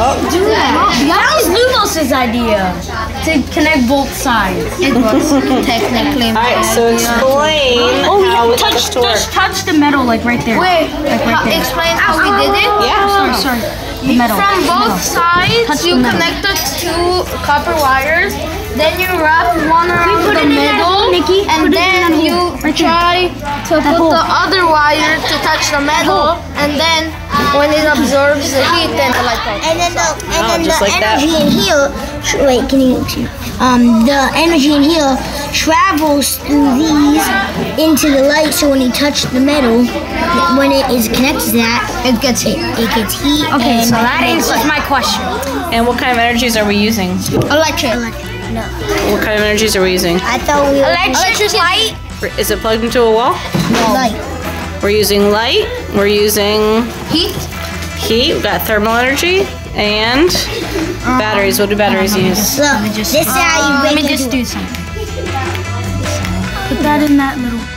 do that. That was Lumos' idea to connect both sides. It was technically my Alright, so explain how it's supposed to work. Touch the metal like right there. Wait, Like right there. explain how we did it? Yeah. Sorry. The metal. From both sides, you connect the two copper wires. Then you wrap one around the middle, and then you try to put the other wire to touch the metal, and then when it absorbs the heat, then the light bulb. And then the just like that. energy in here. Wait, can you see? The energy in here travels through these into the light. So when you touch the metal, when it is connected to that, it gets heat. Okay, so that answers my question. And what kind of energies are we using? Electric. No. What kind of energies are we using? I thought we were Electricity. light. Is it plugged into a wall? No. Light. We're using light. We're using Heat. heat. We've got thermal energy and batteries. What do batteries use? Look, this is how you Let break me just into do something. Put that in that little.